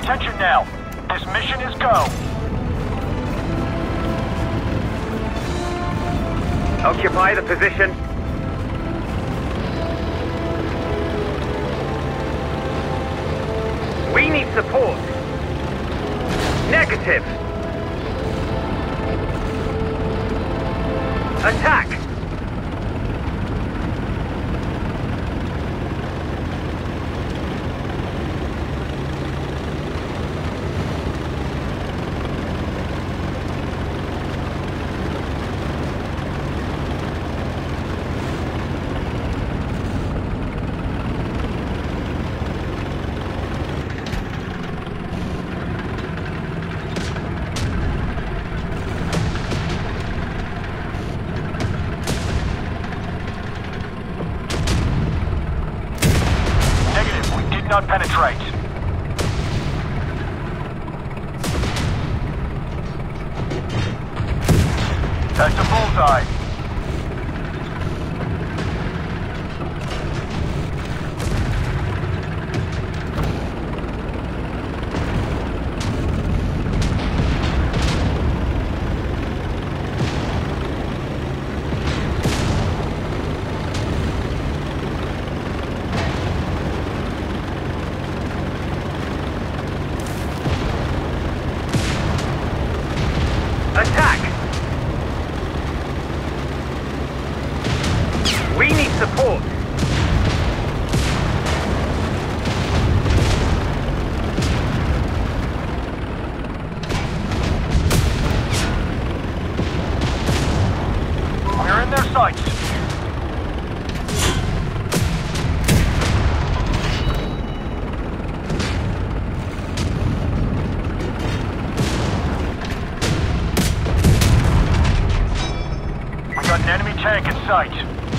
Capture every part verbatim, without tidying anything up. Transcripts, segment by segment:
Attention now. This mission is go. Occupy the position. We need support. Negative. Attack. Not penetrate. That's a bullseye. Attack! We need support. We're in their sights. Got an enemy tank in sight.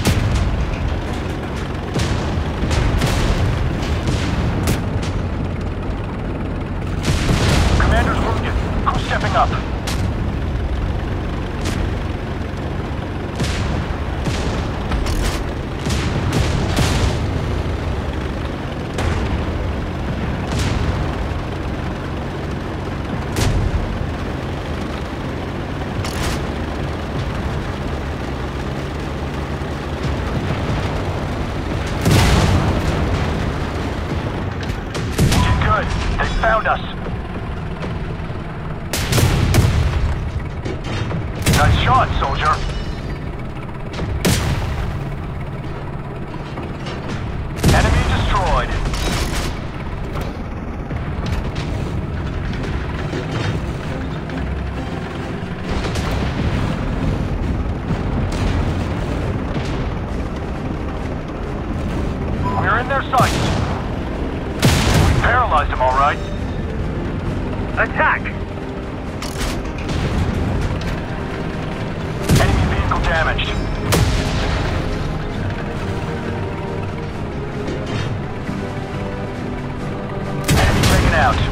Commander's wounded. Who's stepping up? They found us. Nice shot, soldier. Enemy destroyed. We're in their sights. Paralyzed him, all right. Attack! Enemy vehicle damaged. Enemy taken out.